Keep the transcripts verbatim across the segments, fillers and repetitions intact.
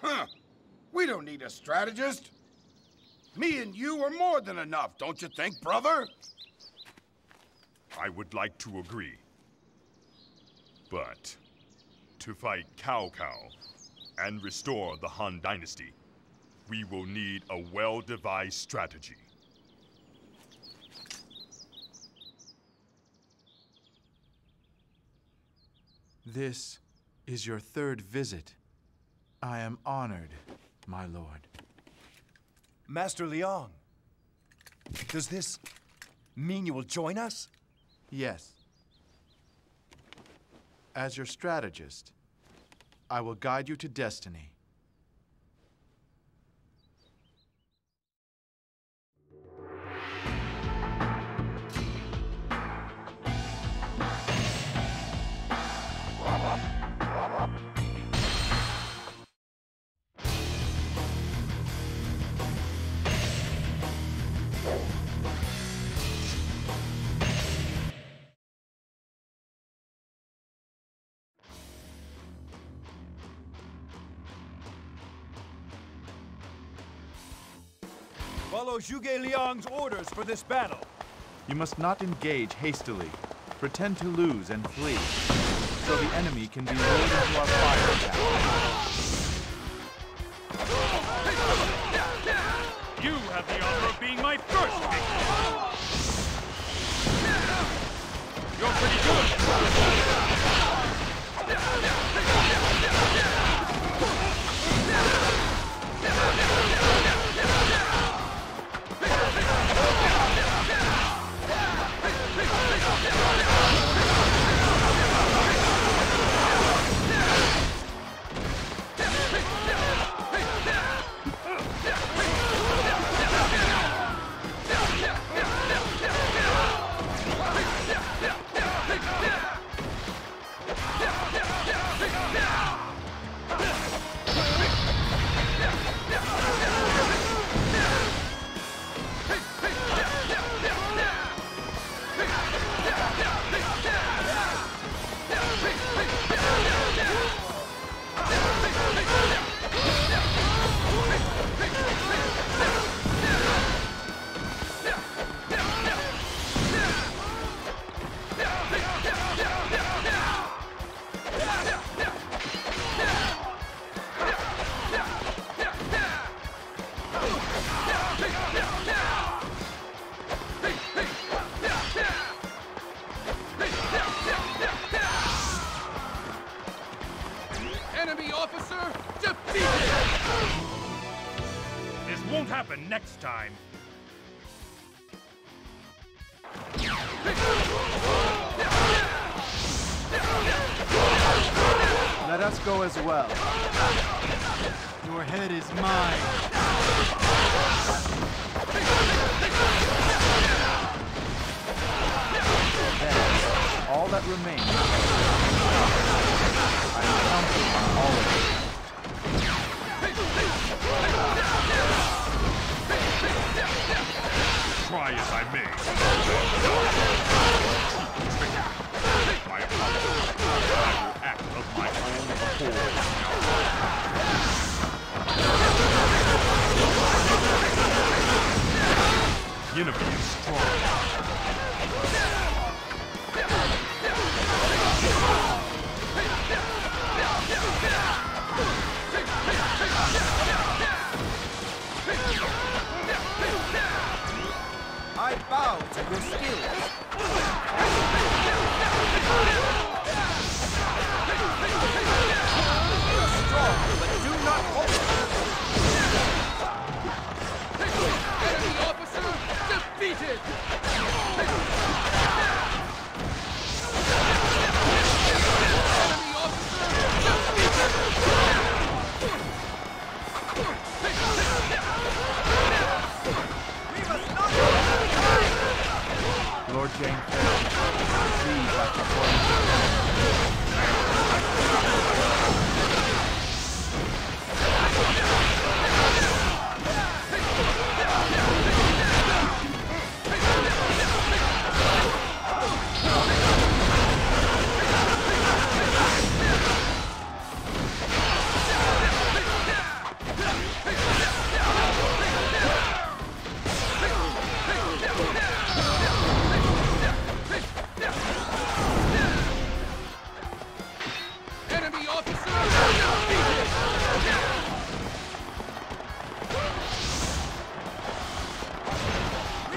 Huh. We don't need a strategist. Me and you are more than enough, don't you think, brother? I would like to agree. But to fight Cao Cao and restore the Han Dynasty, we will need a well-devised strategy. This is your third visit. I am honored, my lord. Master Liang, does this mean you will join us? Yes. As your strategist, I will guide you to destiny. Follow Zhuge Liang's orders for this battle. You must not engage hastily. Pretend to lose and flee, so the enemy can be lured into our fire attack. You have the honor of being my first victim! You're pretty good! Enemy officer defeated! This won't happen next time. Let us go as well. Your head is mine. Then, all that remains. I am counting on all of you. Try as I may. My apologies. I will act of my own accord. The enemy is strong. I bow to your skills. Strong, but do not hold. Enemy officer defeated! Enemy officer defeated! Lord Jane Fair, please act according to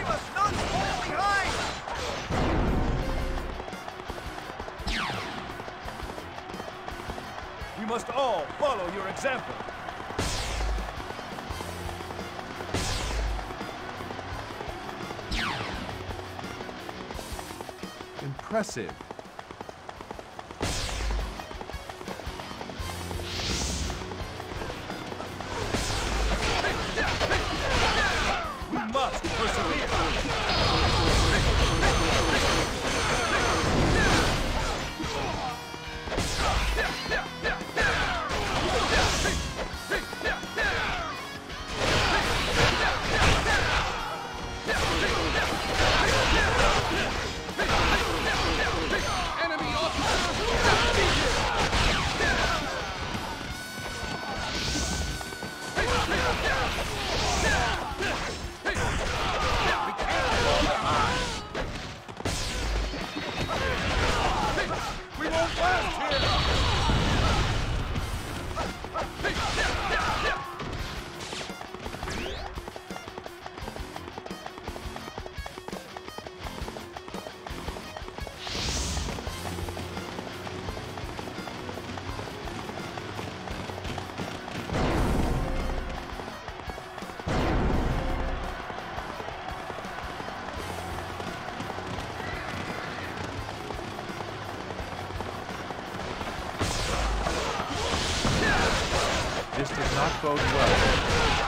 We must not fall behind! We must all follow your example. Impressive. We must persevere. Enemy officer We won't last here! This does not bode well.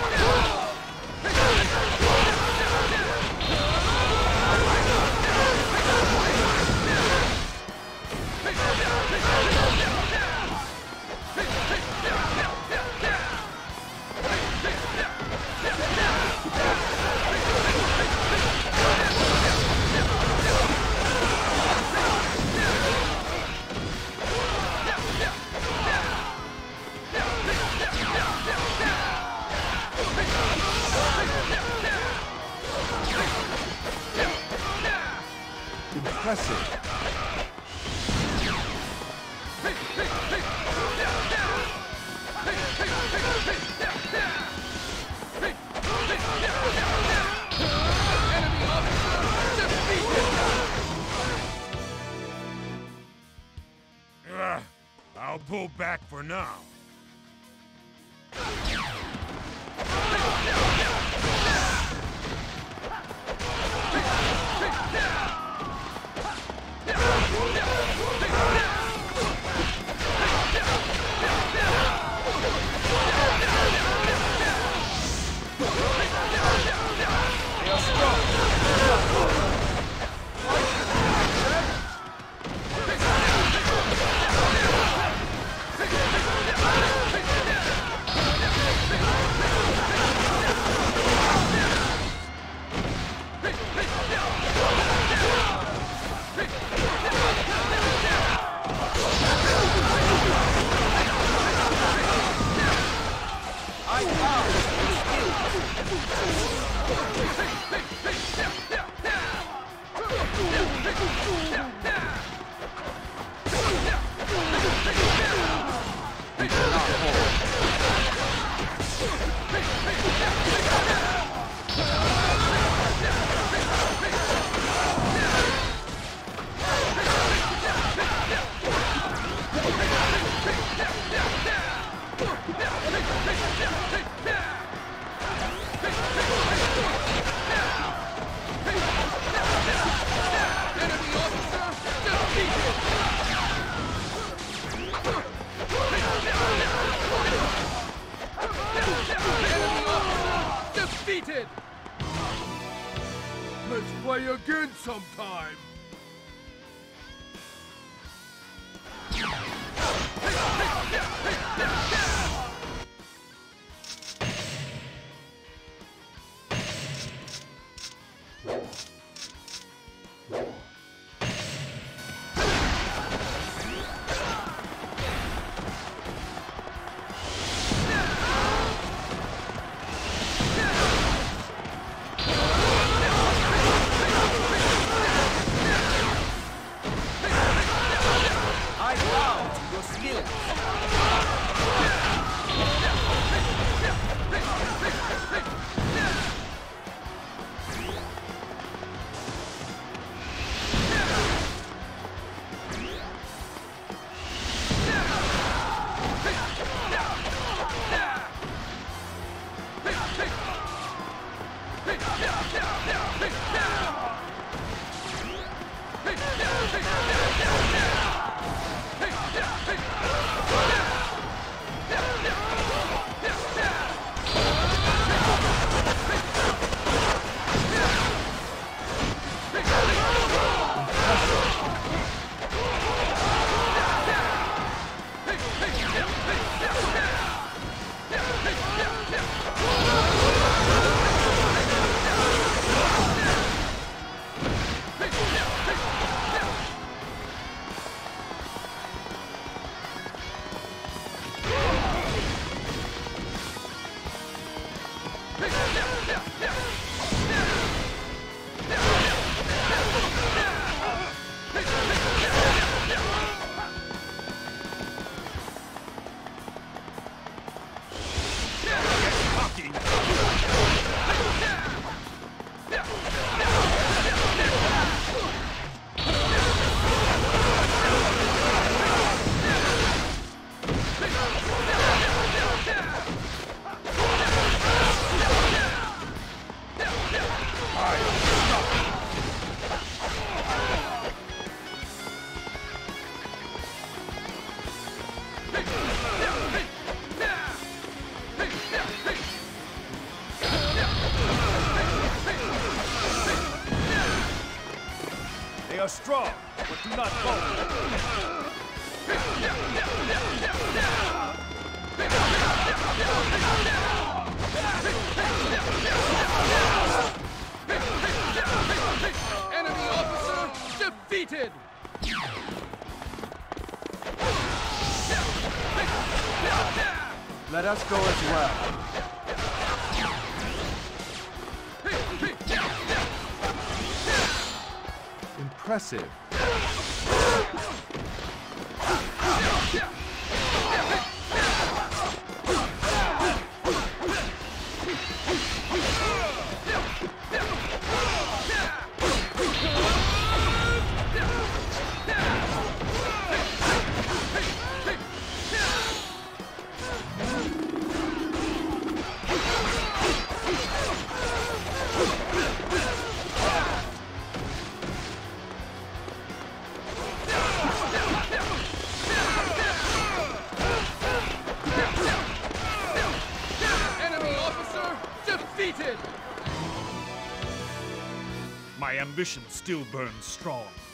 Impressive. Ugh, I'll pull back for now. Defeated! Let's play again sometime! are strong, but do not falter. Enemy officer defeated! Let us go as well. Impressive. My ambition still burns strong.